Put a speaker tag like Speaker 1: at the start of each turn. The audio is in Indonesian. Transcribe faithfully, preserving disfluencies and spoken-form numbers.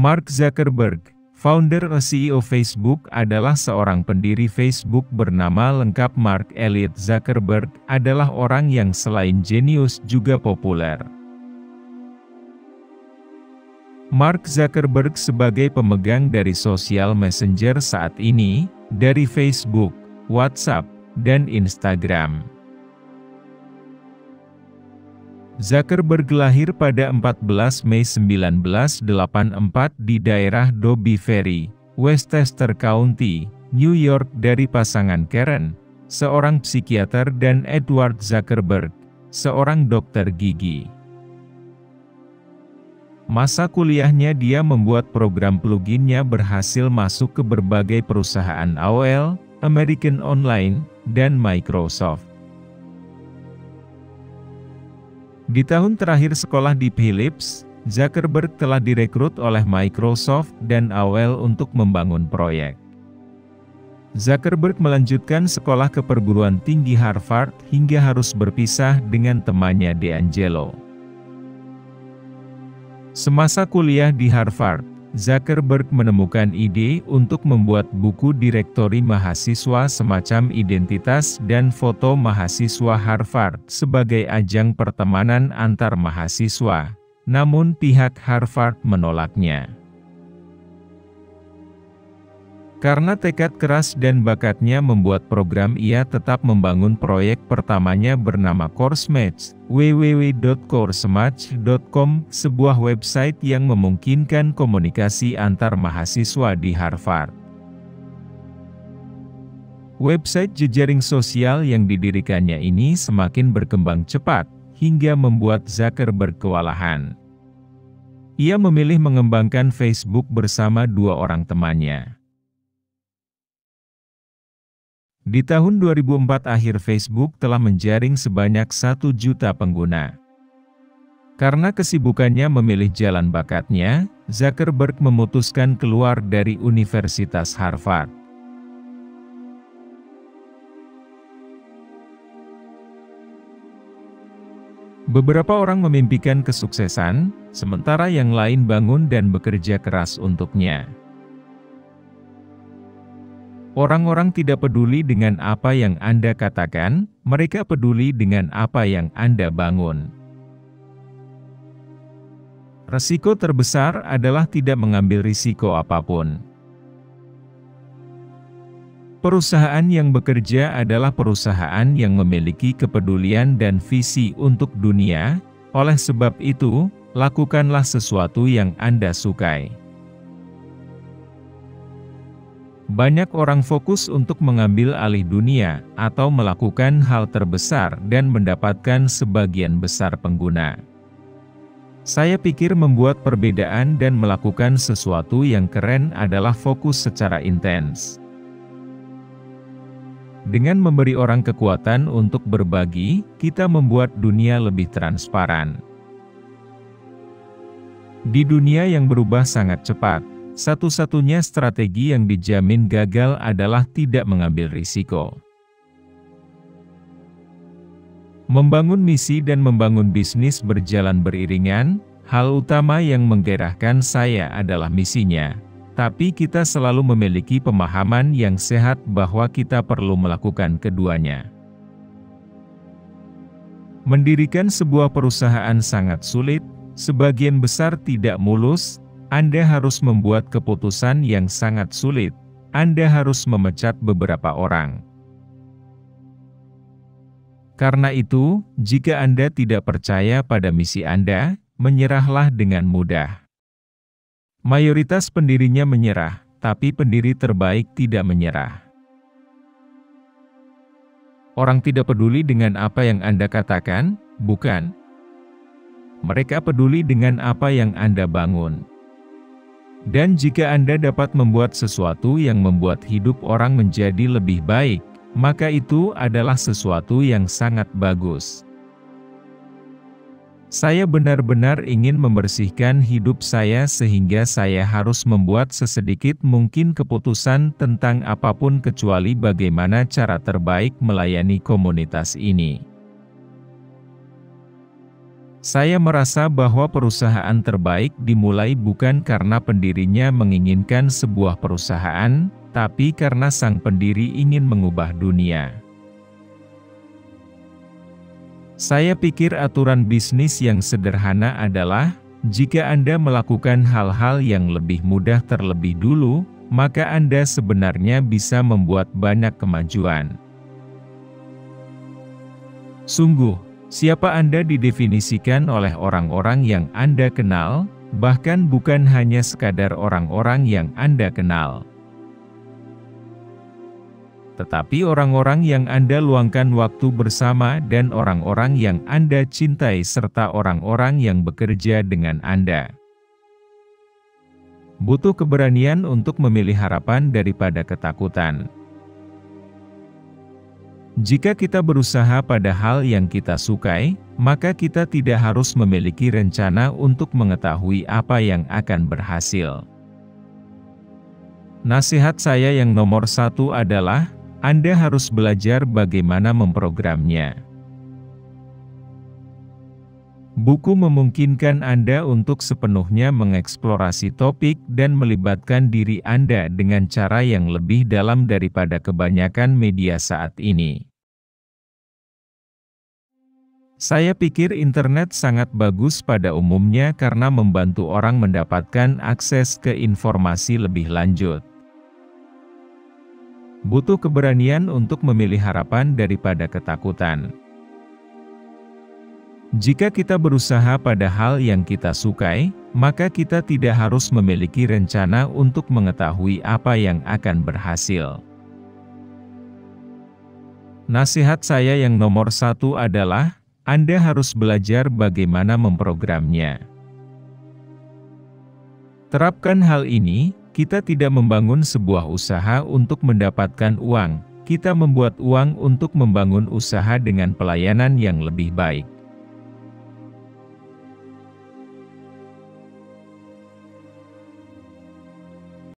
Speaker 1: Mark Zuckerberg, founder dan C E O Facebook, adalah seorang pendiri Facebook bernama lengkap Mark Elliott Zuckerberg, adalah orang yang selain jenius juga populer. Mark Zuckerberg sebagai pemegang dari sosial messenger saat ini, dari Facebook, WhatsApp, dan Instagram. Zuckerberg lahir pada empat belas Mei seribu sembilan ratus delapan puluh empat di daerah Dobie Ferry, Westchester County, New York dari pasangan Karen, seorang psikiater, dan Edward Zuckerberg, seorang dokter gigi. Masa kuliahnya dia membuat program pluginnya berhasil masuk ke berbagai perusahaan A O L, American Online, dan Microsoft. Di tahun terakhir sekolah di Philips, Zuckerberg telah direkrut oleh Microsoft dan A O L untuk membangun proyek. Zuckerberg melanjutkan sekolah ke perguruan tinggi Harvard hingga harus berpisah dengan temannya DeAngelo. Semasa kuliah di Harvard, Zuckerberg menemukan ide untuk membuat buku direktori mahasiswa semacam identitas dan foto mahasiswa Harvard sebagai ajang pertemanan antar mahasiswa, namun pihak Harvard menolaknya. Karena tekad keras dan bakatnya membuat program, ia tetap membangun proyek pertamanya bernama CourseMatch, w w w titik coursematch titik com, sebuah website yang memungkinkan komunikasi antar mahasiswa di Harvard. Website jejaring sosial yang didirikannya ini semakin berkembang cepat, hingga membuat Zuckerberg kewalahan. Ia memilih mengembangkan Facebook bersama dua orang temannya. Di tahun dua ribu empat akhir, Facebook telah menjaring sebanyak satu juta pengguna. Karena kesibukannya memilih jalan bakatnya, Zuckerberg memutuskan keluar dari Universitas Harvard. Beberapa orang memimpikan kesuksesan, sementara yang lain bangun dan bekerja keras untuknya. Orang-orang tidak peduli dengan apa yang Anda katakan, mereka peduli dengan apa yang Anda bangun. Risiko terbesar adalah tidak mengambil risiko apapun. Perusahaan yang bekerja adalah perusahaan yang memiliki kepedulian dan visi untuk dunia, oleh sebab itu, lakukanlah sesuatu yang Anda sukai. Banyak orang fokus untuk mengambil alih dunia, atau melakukan hal terbesar dan mendapatkan sebagian besar pengguna. Saya pikir membuat perbedaan dan melakukan sesuatu yang keren adalah fokus secara intens. Dengan memberi orang kekuatan untuk berbagi, kita membuat dunia lebih transparan. Di dunia yang berubah sangat cepat, satu-satunya strategi yang dijamin gagal adalah tidak mengambil risiko. Membangun misi dan membangun bisnis berjalan beriringan, hal utama yang menggairahkan saya adalah misinya, tapi kita selalu memiliki pemahaman yang sehat bahwa kita perlu melakukan keduanya. Mendirikan sebuah perusahaan sangat sulit, sebagian besar tidak mulus. Anda harus membuat keputusan yang sangat sulit. Anda harus memecat beberapa orang. Karena itu, jika Anda tidak percaya pada misi Anda, menyerahlah dengan mudah. Mayoritas pendirinya menyerah, tapi pendiri terbaik tidak menyerah. Orang tidak peduli dengan apa yang Anda katakan, bukan? Mereka peduli dengan apa yang Anda bangun. Dan jika Anda dapat membuat sesuatu yang membuat hidup orang menjadi lebih baik, maka itu adalah sesuatu yang sangat bagus. Saya benar-benar ingin membersihkan hidup saya sehingga saya harus membuat sesedikit mungkin keputusan tentang apapun kecuali bagaimana cara terbaik melayani komunitas ini. Saya merasa bahwa perusahaan terbaik dimulai bukan karena pendirinya menginginkan sebuah perusahaan, tapi karena sang pendiri ingin mengubah dunia. Saya pikir aturan bisnis yang sederhana adalah, jika Anda melakukan hal-hal yang lebih mudah terlebih dulu, maka Anda sebenarnya bisa membuat banyak kemajuan. Sungguh, siapa Anda didefinisikan oleh orang-orang yang Anda kenal, bahkan bukan hanya sekadar orang-orang yang Anda kenal. Tetapi orang-orang yang Anda luangkan waktu bersama dan orang-orang yang Anda cintai serta orang-orang yang bekerja dengan Anda. Butuh keberanian untuk memilih harapan daripada ketakutan. Jika kita berusaha pada hal yang kita sukai, maka kita tidak harus memiliki rencana untuk mengetahui apa yang akan berhasil. Nasihat saya yang nomor satu adalah, Anda harus belajar bagaimana memprogramnya. Buku memungkinkan Anda untuk sepenuhnya mengeksplorasi topik dan melibatkan diri Anda dengan cara yang lebih dalam daripada kebanyakan media saat ini. Saya pikir internet sangat bagus pada umumnya karena membantu orang mendapatkan akses ke informasi lebih lanjut. Butuh keberanian untuk memilih harapan daripada ketakutan. Jika kita berusaha pada hal yang kita sukai, maka kita tidak harus memiliki rencana untuk mengetahui apa yang akan berhasil. Nasihat saya yang nomor satu adalah, Anda harus belajar bagaimana memprogramnya. Terapkan hal ini, kita tidak membangun sebuah usaha untuk mendapatkan uang, kita membuat uang untuk membangun usaha dengan pelayanan yang lebih baik.